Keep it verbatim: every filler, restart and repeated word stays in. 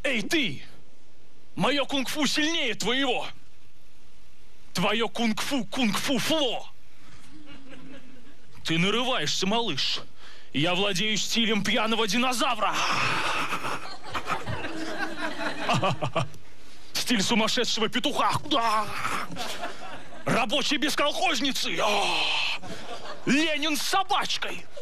Эй, ты! Мое кунг-фу сильнее твоего! Твое кунг-фу, кунг-фу фло! Ты нарываешься, малыш. Я владею стилем пьяного динозавра. Стиль сумасшедшего петуха. Рабочий без колхозницы. Ленин с собачкой.